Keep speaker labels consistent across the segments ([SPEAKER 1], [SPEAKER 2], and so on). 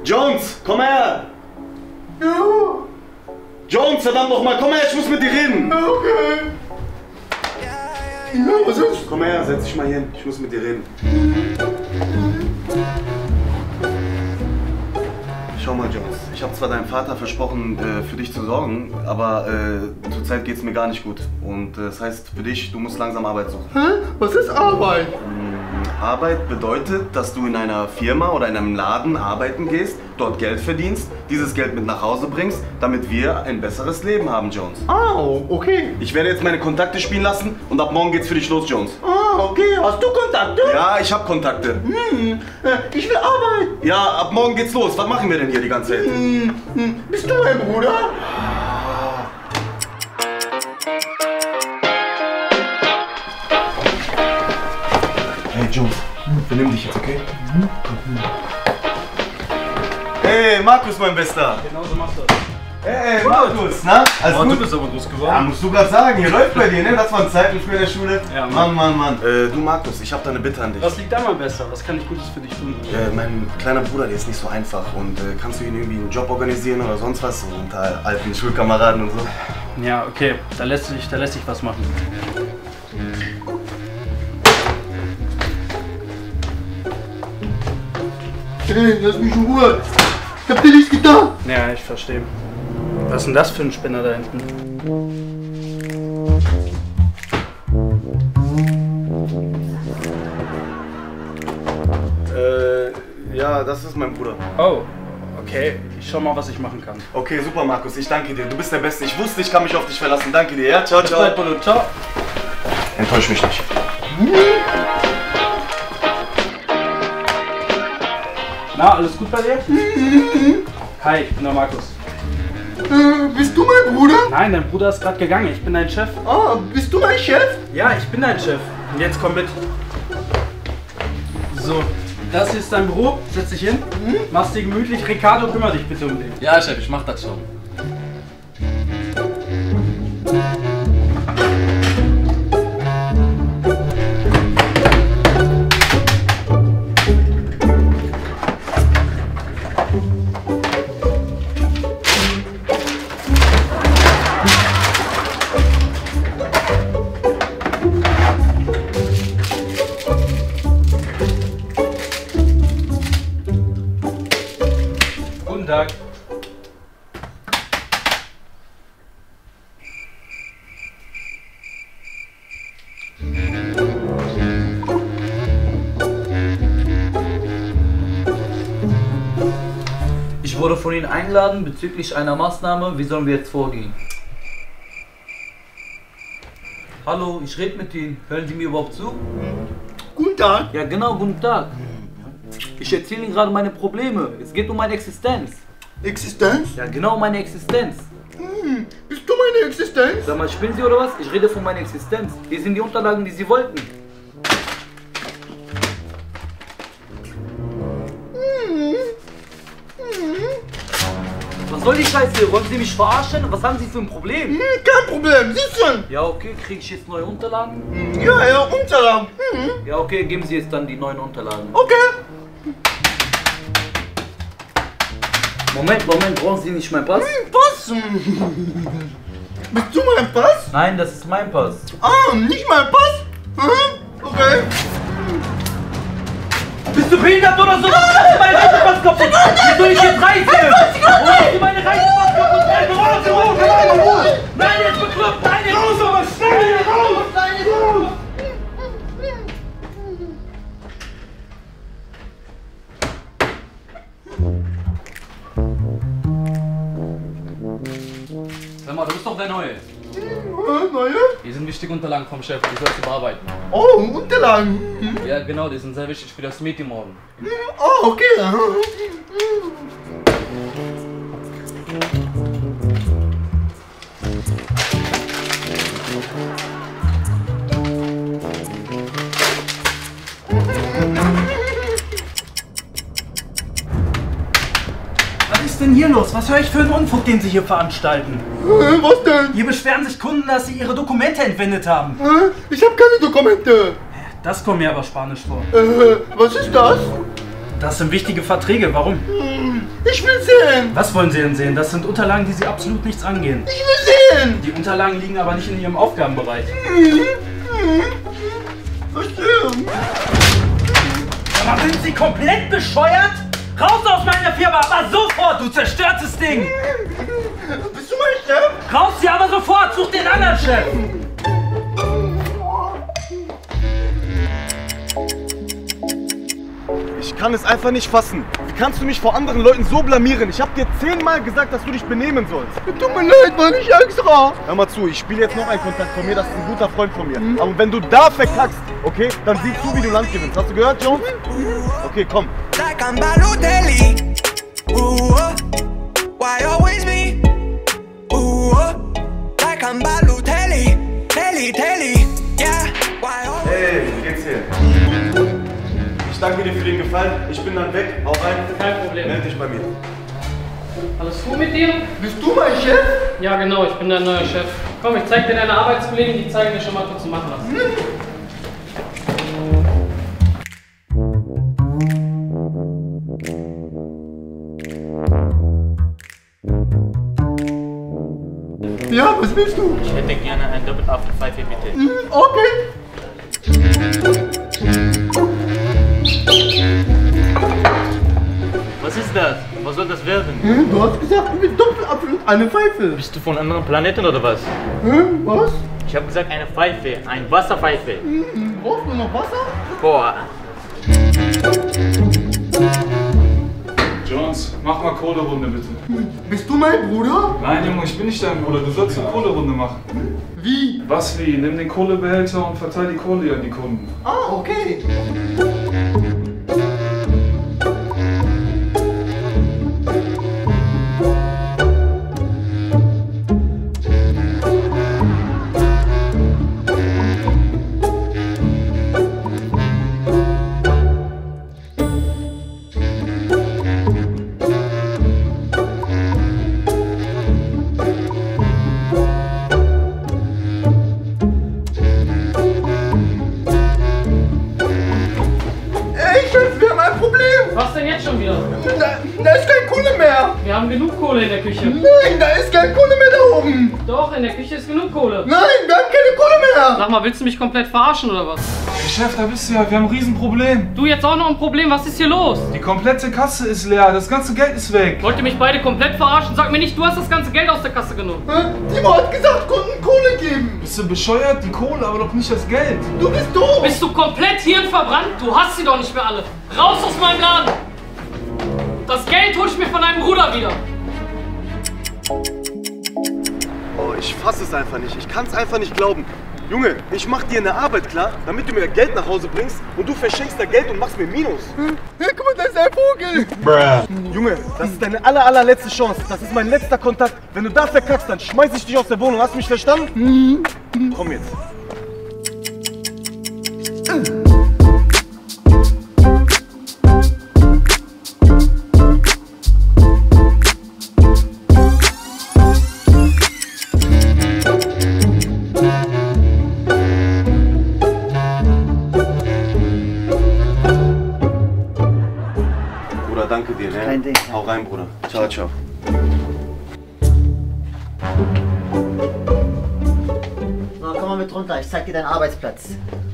[SPEAKER 1] Jones, komm her!
[SPEAKER 2] Ja.
[SPEAKER 1] Jones, verdammt nochmal, komm her, ich muss mit dir reden!
[SPEAKER 2] Okay. Ja, was ist?
[SPEAKER 1] Komm her, setz dich mal hin, ich muss mit dir reden. Schau mal, Jones, ich habe zwar deinem Vater versprochen, für dich zu sorgen, aber zurzeit geht's mir gar nicht gut. Und das heißt für dich, du musst langsam Arbeit suchen.
[SPEAKER 2] Hä? Was ist Arbeit?
[SPEAKER 1] Arbeit bedeutet, dass du in einer Firma oder in einem Laden arbeiten gehst, dort Geld verdienst, dieses Geld mit nach Hause bringst, damit wir ein besseres Leben haben, Jones.
[SPEAKER 2] Ah, okay.
[SPEAKER 1] Ich werde jetzt meine Kontakte spielen lassen und ab morgen geht's für dich los, Jones.
[SPEAKER 2] Ah, okay. Hast du Kontakte?
[SPEAKER 1] Ja, ich habe Kontakte.
[SPEAKER 2] Ich will arbeiten.
[SPEAKER 1] Ja, ab morgen geht's los. Was machen wir denn hier die ganze Zeit?
[SPEAKER 2] Bist du mein Bruder?
[SPEAKER 1] Hey, Jones, benimm dich jetzt, okay? Hey, Markus, mein Bester.
[SPEAKER 3] Genau so machst du das.
[SPEAKER 1] Hey, Markus, na? Alles gut?
[SPEAKER 3] Du bist aber groß geworden.
[SPEAKER 1] Ja, musst du grad sagen, hier läuft bei dir, ne? Das waren Zeiten früher in der Schule.
[SPEAKER 3] Ja,
[SPEAKER 1] Mann. Du, Markus, ich habe da eine Bitte an dich.
[SPEAKER 3] Was liegt da mal besser? Was kann ich Gutes für dich tun?
[SPEAKER 1] Mein kleiner Bruder, der ist nicht so einfach. Und kannst du ihn irgendwie einen Job organisieren oder sonst was? So unter alten Schulkameraden und so?
[SPEAKER 3] Ja, okay. Da lässt sich was machen.
[SPEAKER 2] Hey, lass mich in Ruhe. Ich hab dir nichts getan.
[SPEAKER 3] Ja, ich verstehe. Was ist denn das für ein Spinner da hinten?
[SPEAKER 1] Ja, das ist mein Bruder.
[SPEAKER 3] Oh, okay. Ich schau mal, was ich machen kann.
[SPEAKER 1] Okay, super, Markus. Ich danke dir. Du bist der Beste. Ich wusste, ich kann mich auf dich verlassen. Danke dir, ja? Ciao,
[SPEAKER 3] Bis
[SPEAKER 1] ciao.
[SPEAKER 3] bald, Bruder. Ciao.
[SPEAKER 1] Enttäusch mich nicht.
[SPEAKER 3] Na, alles gut bei dir? Hi, ich bin der Markus.
[SPEAKER 2] Bist du mein Bruder?
[SPEAKER 3] Nein, dein Bruder ist gerade gegangen. Ich bin dein Chef.
[SPEAKER 2] Ah, bist du mein Chef?
[SPEAKER 3] Ja, ich bin dein Chef. Und jetzt komm mit. So, das hier ist dein Büro. Setz dich hin. Mach's dir gemütlich. Ricardo, kümmere dich bitte um den.
[SPEAKER 4] Ja, Chef, ich mach das schon.
[SPEAKER 3] Guten Tag.
[SPEAKER 4] Ich wurde von Ihnen eingeladen bezüglich einer Maßnahme. Wie sollen wir jetzt vorgehen? Hallo, ich rede mit Ihnen. Hören Sie mir überhaupt zu?
[SPEAKER 2] Guten Tag.
[SPEAKER 4] Ja, genau, guten Tag. Ich erzähle Ihnen gerade meine Probleme. Es geht um meine Existenz.
[SPEAKER 2] Existenz?
[SPEAKER 4] Ja, genau, meine Existenz.
[SPEAKER 2] Bist du meine Existenz?
[SPEAKER 4] Sag mal, spinnen Sie oder was? Ich rede von meiner Existenz. Hier sind die Unterlagen, die Sie wollten. Was soll die Scheiße? Wollen Sie mich verarschen? Was haben Sie für ein Problem?
[SPEAKER 2] Kein Problem, siehst du?
[SPEAKER 4] Ja, okay, kriege ich jetzt neue Unterlagen?
[SPEAKER 2] Ja, Unterlagen.
[SPEAKER 4] Ja, okay, geben Sie jetzt dann die neuen Unterlagen.
[SPEAKER 2] Okay.
[SPEAKER 4] Moment, brauchen Sie nicht meinen Pass?
[SPEAKER 2] Pass. Bist du mein Pass?
[SPEAKER 4] Nein, das ist mein Pass.
[SPEAKER 2] Ah, nicht mein Pass? Okay.
[SPEAKER 4] Bist du behindert oder so? Mein Reisepass kaputt! Wie soll ich jetzt reisen? Wo ist die meine Reisepass kaputt? Nein, jetzt bekloppt! Nein, jetzt raus, aber schnell! Raus! Nein, jetzt raus! Sag mal, du bist doch der Neue.
[SPEAKER 2] Neue?
[SPEAKER 4] Hier sind wichtige Unterlagen vom Chef, die sollst du bearbeiten.
[SPEAKER 2] Oh, Unterlagen.
[SPEAKER 4] Ja, genau, die sind sehr wichtig für das Meeting morgen.
[SPEAKER 2] Oh, okay.
[SPEAKER 3] Was ist denn hier los? Was höre ich für einen Unfug, den Sie hier veranstalten?
[SPEAKER 2] Was denn?
[SPEAKER 3] Hier beschweren sich Kunden, dass sie ihre Dokumente entwendet haben.
[SPEAKER 2] Ich habe keine Dokumente.
[SPEAKER 3] Das kommt mir aber spanisch vor.
[SPEAKER 2] Was ist das?
[SPEAKER 3] Das sind wichtige Verträge. Warum?
[SPEAKER 2] Ich will sehen.
[SPEAKER 3] Was wollen Sie denn sehen? Das sind Unterlagen, die Sie absolut nichts angehen.
[SPEAKER 2] Ich will sehen.
[SPEAKER 3] Die Unterlagen liegen aber nicht in Ihrem Aufgabenbereich.
[SPEAKER 2] Verstehen.
[SPEAKER 3] Aber sind Sie komplett bescheuert? Raus aus meiner Firma, aber sofort, du zerstörtes Ding!
[SPEAKER 2] Bist du mein Chef?
[SPEAKER 3] Raus hier, aber sofort, such den anderen Chef!
[SPEAKER 1] Ich kann es einfach nicht fassen. Wie kannst du mich vor anderen Leuten so blamieren? Ich habe dir 10-mal gesagt, dass du dich benehmen sollst.
[SPEAKER 2] Tut mir leid, war nicht extra.
[SPEAKER 1] Hör mal zu, ich spiele jetzt noch einen Kontakt von mir, das ist ein guter Freund von mir. Aber wenn du da verkackst, okay, dann sieh zu, wie du Land gewinnst. Hast du gehört, Jones? Okay, komm.
[SPEAKER 5] Like I'm Balotelli. Ooh, why always me? Ooh, like I'm Balotelli. Telly, yeah. Why always?
[SPEAKER 1] Hey, wie geht's dir? Ich danke dir für den Gefallen. Ich bin dann weg. Hau rein.
[SPEAKER 4] Kein Problem.
[SPEAKER 1] Meld dich bei mir.
[SPEAKER 4] Alles gut mit dir?
[SPEAKER 2] Bist du mein Chef?
[SPEAKER 4] Ja, genau, ich bin dein neuer Chef. Komm, ich zeig dir deine Arbeitskollegen, die zeigen dir schon mal, was du machen lassen.
[SPEAKER 2] Ja, was willst du?
[SPEAKER 6] Ich hätte gerne ein Doppelapfelpfeife, bitte.
[SPEAKER 2] Okay.
[SPEAKER 6] Was ist das? Was soll das werden?
[SPEAKER 2] Du hast gesagt, du willst Doppelapfel und eine Pfeife.
[SPEAKER 6] Bist du von einem anderen Planeten oder was?
[SPEAKER 2] Was?
[SPEAKER 6] Ich habe gesagt eine Pfeife, eine Wasserpfeife.
[SPEAKER 2] Brauchst du noch Wasser?
[SPEAKER 6] Boah.
[SPEAKER 7] Jones, mach mal Kohlerunde bitte.
[SPEAKER 2] Bist du mein Bruder?
[SPEAKER 7] Nein, Junge, ich bin nicht dein Bruder. Du sollst eine Kohlerunde machen.
[SPEAKER 2] Wie?
[SPEAKER 7] Was wie? Nimm den Kohlebehälter und verteil die Kohle an die Kunden.
[SPEAKER 2] Ah, okay.
[SPEAKER 4] Was denn jetzt schon wieder?
[SPEAKER 2] Da ist kein Kohle mehr.
[SPEAKER 4] Wir haben genug Kohle in der Küche.
[SPEAKER 2] Nein, da ist kein Kohle mehr da oben.
[SPEAKER 4] Doch, in der Küche ist genug Kohle.
[SPEAKER 2] Nein, wir haben keine Kohle mehr.
[SPEAKER 4] Sag mal, willst du mich komplett verarschen oder was?
[SPEAKER 7] Chef, da bist du ja. Wir haben ein Riesenproblem.
[SPEAKER 4] Du jetzt auch noch ein Problem, was ist hier los?
[SPEAKER 7] Die komplette Kasse ist leer. Das ganze Geld ist weg.
[SPEAKER 4] Wollt ihr mich beide komplett verarschen? Sag mir nicht, du hast das ganze Geld aus der Kasse genommen.
[SPEAKER 2] Timo hat gesagt, Kunden Kohle geben.
[SPEAKER 7] Bist du bescheuert? Die Kohle, aber doch nicht das Geld.
[SPEAKER 2] Du bist doof.
[SPEAKER 4] Bist du komplett hirnverbrannt? Du hast sie doch nicht mehr alle. Raus aus meinem Laden. Das Geld hol ich mir von deinem Bruder wieder.
[SPEAKER 1] Oh, ich fass es einfach nicht. Ich kann es einfach nicht glauben. Junge, ich mach dir eine Arbeit klar, damit du mir Geld nach Hause bringst und du verschenkst da Geld und machst mir Minus.
[SPEAKER 2] Ja, guck mal, da ist ein Vogel.
[SPEAKER 1] Junge, das ist deine allerletzte Chance. Das ist mein letzter Kontakt. Wenn du da verkackst, dann schmeiß ich dich aus der Wohnung. Hast du mich verstanden? Komm jetzt. Bruder, danke dir, ne?
[SPEAKER 8] Kein Ding.
[SPEAKER 1] Hau rein, Bruder. Ciao, ciao.
[SPEAKER 8] So, komm mal mit runter, ich zeig dir deinen Arbeitsplatz.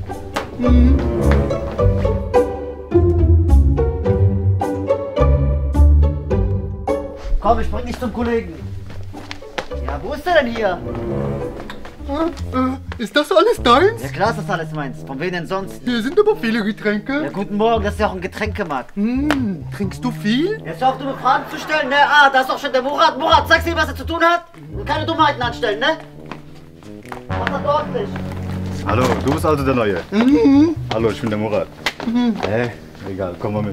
[SPEAKER 8] Komm, ich bring dich zum Kollegen. Ja, wo ist der denn hier?
[SPEAKER 2] Ist das alles deins?
[SPEAKER 8] Ja klar ist das alles meins. Von wem denn sonst?
[SPEAKER 2] Hier sind aber viele Getränke.
[SPEAKER 8] Ja, guten Morgen, das ist ja auch ein Getränkemarkt.
[SPEAKER 2] Trinkst du viel?
[SPEAKER 8] Jetzt hör auf, dumme Fragen zu stellen, ne? Ah, da ist doch schon der Murat. Murat, sag's ihm, was er zu tun hat. Und keine Dummheiten anstellen, ne? Mach das ordentlich.
[SPEAKER 9] Hallo, du bist also der Neue? Hallo, ich bin der Murat. Egal, komm mal mit.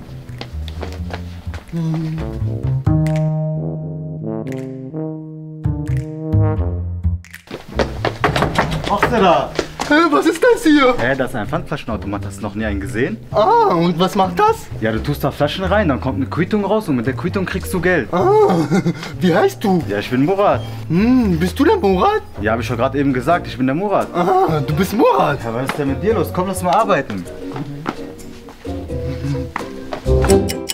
[SPEAKER 2] Was ist da? Was ist das hier?
[SPEAKER 9] Das ist ein Pfandflaschenautomat. Hast du noch nie einen gesehen?
[SPEAKER 2] Ah, und was macht das?
[SPEAKER 9] Ja, du tust da Flaschen rein, dann kommt eine Quittung raus und mit der Quittung kriegst du Geld.
[SPEAKER 2] Ah, wie heißt du?
[SPEAKER 9] Ja, ich bin Murat.
[SPEAKER 2] Bist du der Murat?
[SPEAKER 9] Ja, habe ich schon gerade eben gesagt, ich bin der Murat.
[SPEAKER 2] Ah, du bist Murat.
[SPEAKER 9] Ja, was ist denn mit dir los? Komm, lass mal arbeiten.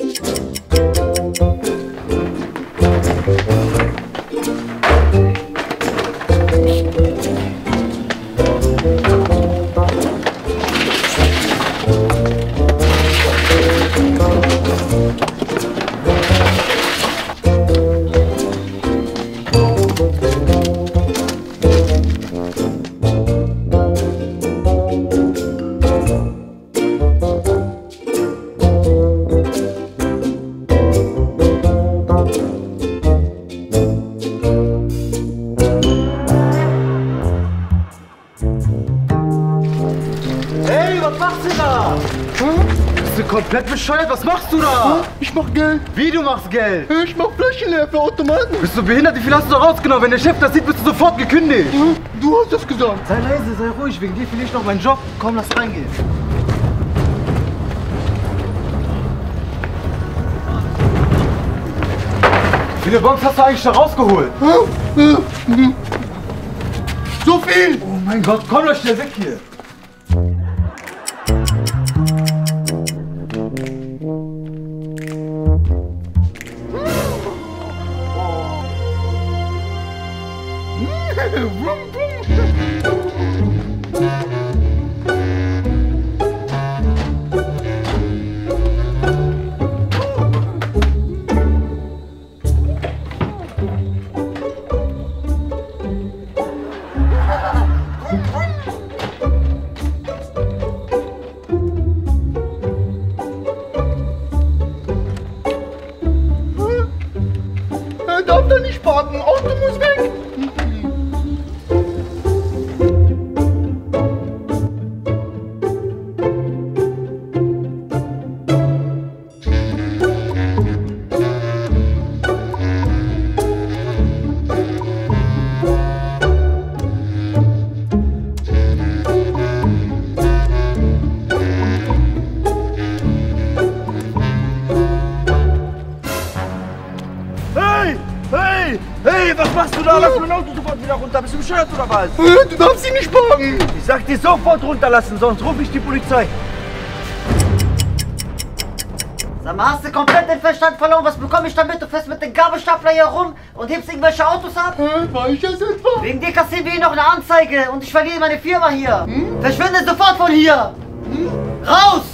[SPEAKER 9] komplett bescheuert? Was machst du da?
[SPEAKER 2] Ich mach Geld.
[SPEAKER 9] Wie, du machst Geld?
[SPEAKER 2] Ich mach Flaschen leer für Automaten.
[SPEAKER 9] Bist du behindert? Wie viel hast du da rausgenommen? Wenn der Chef das sieht, bist du sofort gekündigt.
[SPEAKER 2] Du hast das gesagt.
[SPEAKER 9] Sei leise, sei ruhig. Wegen dir verliere ich noch meinen Job. Komm, lass reingehen. Wie viele Bonks hast du eigentlich da rausgeholt?
[SPEAKER 2] So viel.
[SPEAKER 9] Oh mein Gott, komm doch schnell weg hier.
[SPEAKER 2] Er darf da nicht parken. Auto muss weg.
[SPEAKER 3] Hey, was machst du da? Lass mein Auto sofort wieder runter. Bist du bescheuert oder was?
[SPEAKER 2] Du darfst ihn nicht parken.
[SPEAKER 3] Ich sag dir sofort runterlassen, sonst rufe ich die Polizei.
[SPEAKER 8] Sag mal, hast du komplett den Verstand verloren? Was bekomme ich damit? Du fährst mit dem Gabelstapler hier rum und hebst irgendwelche Autos ab?
[SPEAKER 2] War ich das etwa?
[SPEAKER 8] Wegen dir kassieren wir hier noch eine Anzeige und ich verliere meine Firma hier. Verschwinde sofort von hier! Raus!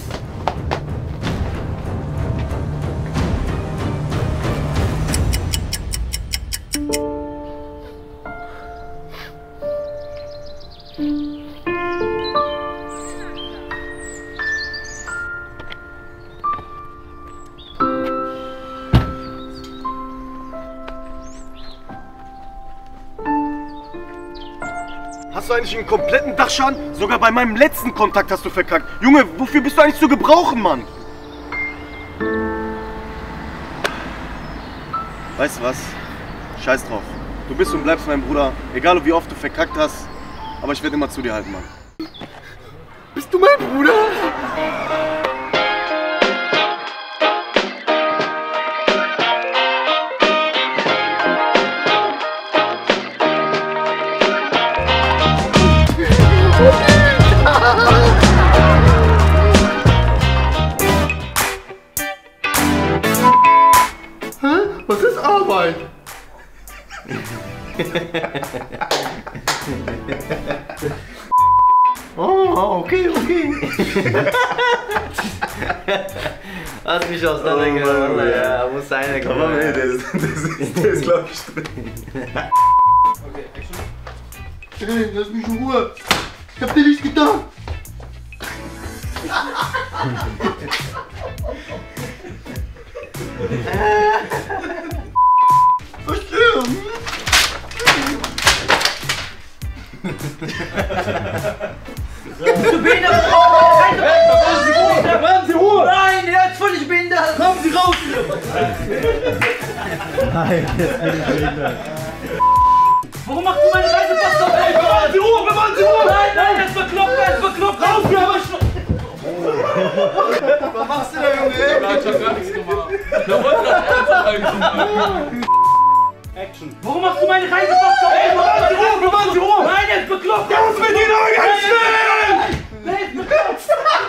[SPEAKER 1] Hast du eigentlich einen kompletten Dachschaden? Sogar bei meinem letzten Kontakt hast du verkackt. Junge, wofür bist du eigentlich zu gebrauchen, Mann? Weißt du was? Scheiß drauf. Du bist und bleibst mein Bruder. Egal wie oft du verkackt hast. Aber ich werde immer zu dir halten, Mann.
[SPEAKER 2] Bist du mein Bruder? Was ist Arbeit?
[SPEAKER 1] Oh, okay.
[SPEAKER 10] Hast mich auseinandergenommen. Ja, muss einer
[SPEAKER 1] Aber nee, der ist glaube ich drin.
[SPEAKER 7] Okay, Action.
[SPEAKER 2] Hey, lass mich in Ruhe. Ich hab dir nichts getan.
[SPEAKER 3] Bist du behindert? Bleiben Sie Ruhe! Nein, er ist völlig behindert! Kommen Sie raus!
[SPEAKER 9] Nein, jetzt bin ich behindert.
[SPEAKER 3] Warum machst du meine Reisepass auf? Bewahren Sie Ruhe! Bewahren Sie Ruhe! Nein, er ist bekloppt! Er ist bekloppt! Raus! Wir haben
[SPEAKER 2] Was machst du da, Junge?
[SPEAKER 7] Ich hab gar nichts gemacht. Der wollte das einfach
[SPEAKER 3] Action! Warum machst du meine Reisepass auf? Bewahren Sie Ruhe! Bewahren Sie Ruhe! Nein, er ist bekloppt! Der muss mit Ihnen aber ganz schnell! Der ist bekloppt!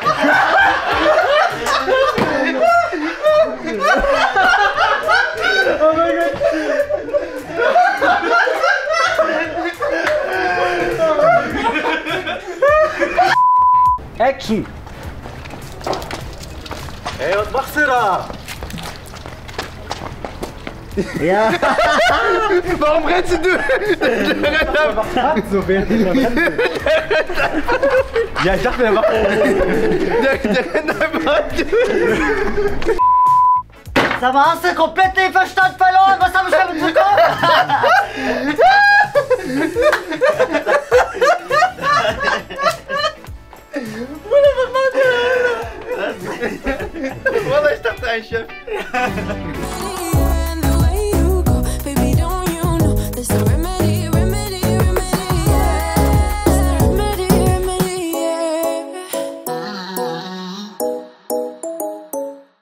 [SPEAKER 9] Oh mein Gott!
[SPEAKER 3] Action!
[SPEAKER 9] Ey, was machst du da?
[SPEAKER 8] Ja.
[SPEAKER 2] Warum rennst du?
[SPEAKER 9] So während ich Ja, ich dachte, der macht.
[SPEAKER 2] Der rennt einfach.
[SPEAKER 8] Sag mal, hast du komplett den Verstand verloren? Was hab ich damit bekommen?
[SPEAKER 2] Bruder, was macht der?
[SPEAKER 10] Wallah, ich dachte ein Chef.